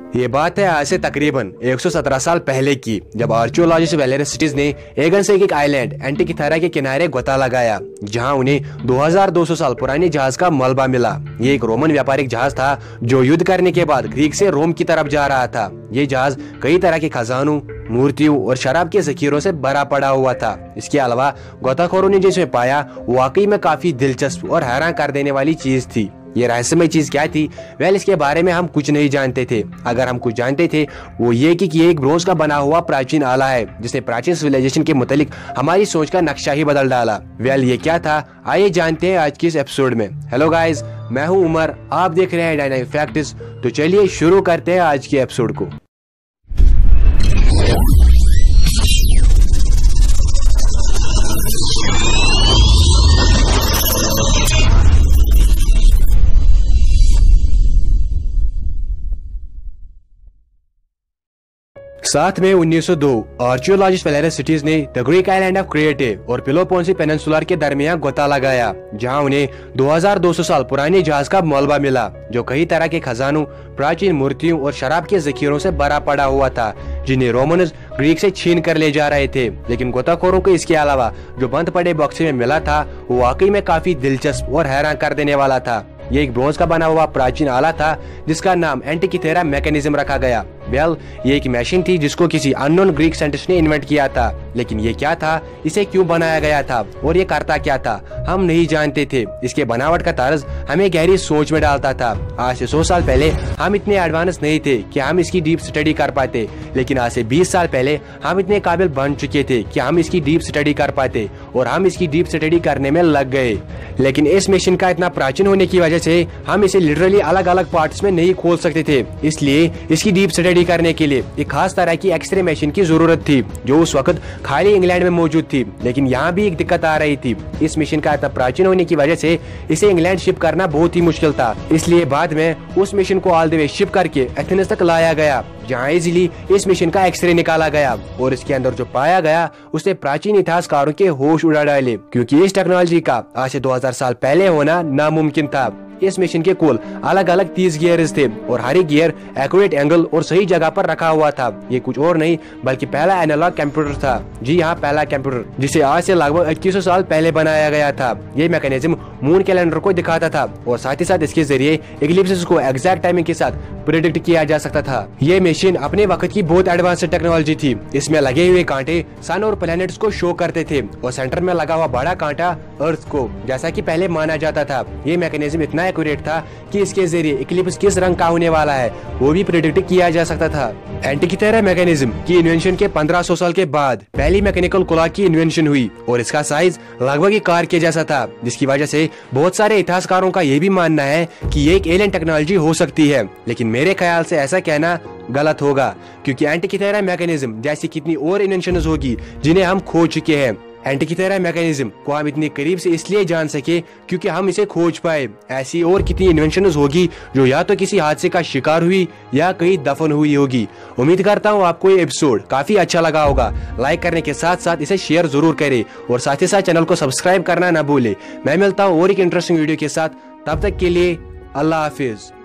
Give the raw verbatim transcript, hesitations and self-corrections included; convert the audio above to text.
ये बात है आज से तकरीबन एक सौ सत्रह साल पहले की, जब आर्कियोलॉजिस्ट वेलेरिस्टिस ने एगन से एक आइलैंड एंटिकिथेरा के किनारे गोता लगाया, जहां उन्हें दो हज़ार दो सौ साल पुराने जहाज का मलबा मिला। ये एक रोमन व्यापारिक जहाज था जो युद्ध करने के बाद ग्रीक से रोम की तरफ जा रहा था। ये जहाज कई तरह के खजानों, मूर्तियों और शराब के जखीरों से भरा पड़ा हुआ था। इसके अलावा गोताखोरों ने जिसमें पाया वाकई में काफी दिलचस्प और हैरान कर देने वाली चीज थी। ये रहस्यमय चीज क्या थी? वेल, इसके बारे में हम कुछ नहीं जानते थे। अगर हम कुछ जानते थे वो ये कि ये एक ब्रोंज का बना हुआ प्राचीन आला है जिसने प्राचीन सिविलाइजेशन के मुतालिक हमारी सोच का नक्शा ही बदल डाला। वेल, ये क्या था? आइए जानते हैं आज के इस एपिसोड में। हेलो गाइस, मैं हूँ उमर, आप देख रहे हैं डायनामिक फैक्ट्स। तो चलिए शुरू करते हैं आज के एपिसोड को। साथ में उन्नीस सौ दो आर्कियोलॉजिस्ट वेलेरिस्टिस ने the Greek island of Crete और पेलोपोनेसी पेनिनसुला के दरमियान गोता लगाया, जहां उन्हें दो हज़ार दो सौ साल पुराने जहाज का मलबा मिला जो कई तरह के खजानों, प्राचीन मूर्तियों और शराब के जखीरों से भरा पड़ा हुआ था, जिन्हें रोमन्स ग्रीक से छीन कर ले जा रहे थे। लेकिन गोताखोरों को इसके अलावा जो बंद पड़े बक्से में मिला था वो वाकई में काफी दिलचस्प और हैरान कर देने वाला था। ये एक ब्रोंज का बना हुआ प्राचीन आला था जिसका नाम एंटिकिथेरा मैकेनिज्म रखा गया। वेल, ये एक मशीन थी जिसको किसी अननोन ग्रीक साइंटिस्ट ने इन्वेंट किया था। लेकिन ये क्या था, इसे क्यों बनाया गया था और ये करता क्या था, हम नहीं जानते थे। इसके बनावट का तर्ज हमें गहरी सोच में डालता था। आज से सौ साल पहले हम इतने एडवांस नहीं थे कि हम इसकी डीप स्टडी कर पाते, लेकिन आज से बीस साल पहले हम इतने काबिल बन चुके थे कि हम इसकी डीप स्टडी कर पाते और हम इसकी डीप स्टडी करने में लग गए। लेकिन इस मशीन का इतना प्राचीन होने की वजह से हम इसे लिटरली अलग अलग पार्ट्स में नहीं खोल सकते थे। इसलिए इसकी डीप स्टडी करने के लिए एक खास तरह की एक्सरे मशीन की जरूरत थी जो उस वक्त खाली इंग्लैंड में मौजूद थी। लेकिन यहाँ भी एक दिक्कत आ रही थी, इस मशीन का इतना प्राचीन होने की वजह से इसे इंग्लैंड शिप करना बहुत ही मुश्किल था। इसलिए बाद में उस मशीन को ऑल द वे शिप करके एथेंस तक लाया गया, जहाँ इजीली इस मशीन का एक्सरे निकाला गया और इसके अंदर जो पाया गया उसने प्राचीन इतिहासकारों के होश उड़ा डाले, क्योंकि इस टेक्नोलॉजी का आज से दो हज़ार साल पहले होना नामुमकिन था। इस मशीन के कुल अलग अलग तीस गियर्स थे और हर एक गियर एक्यूरेट एंगल और सही जगह पर रखा हुआ था। ये कुछ और नहीं बल्कि पहला एनालॉग कंप्यूटर था। जी हाँ, पहला कंप्यूटर जिसे आज से लगभग इक्कीस सौ साल पहले बनाया गया था। ये मैकेनिज्म मून कैलेंडर को दिखाता था और साथ ही साथ इसके जरिए इक्लिप्सेस को एग्जैक्ट टाइमिंग के साथ प्रेडिक्ट किया जा सकता था। ये मशीन अपने वक्त की बहुत एडवांस टेक्नोलॉजी थी। इसमें लगे हुए कांटे सन और प्लैनेट्स को शो करते थे और सेंटर में लगा हुआ बड़ा कांटा अर्थ को, जैसा कि पहले माना जाता था। ये मैकेनिज्म इतना एक्यूरेट था कि इसके जरिए इक्लिप्स किस रंग का होने वाला है वो भी प्रेडिक्ट किया जा सकता था। एंटिकिथेरा मैकेनिज्म की इन्वेंशन के पंद्रह सौ साल के बाद पहली मैकेनिकल क्लॉक की इन्वेंशन हुई और इसका साइज लगभग एक कार के जैसा था, जिसकी वजह से बहुत सारे इतिहासकारों का ये भी मानना है कि ये एक एलियन टेक्नोलॉजी हो सकती है। लेकिन मेरे ख्याल से ऐसा कहना गलत होगा, क्योंकि एंटिकिथेरा मैकेनिज्म जैसी कितनी और इन्वेंशंस होगी जिन्हें हम खो चुके हैं। एंटिकिथेरा मैकेनिज्म को हम इतनी करीब से इसलिए जान सके क्योंकि हम इसे खोज पाए। ऐसी और कितनी इन्वेंशंस होगी जो या तो किसी हादसे का शिकार हुई या कहीं दफन हुई होगी। उम्मीद करता हूँ आपको ये एपिसोड काफी अच्छा लगा होगा। लाइक करने के साथ साथ इसे शेयर जरूर करें और साथ ही साथ चैनल को सब्सक्राइब करना न भूले। मैं मिलता हूँ और एक इंटरेस्टिंग वीडियो के साथ, तब तक के लिए अल्लाह हाफिज।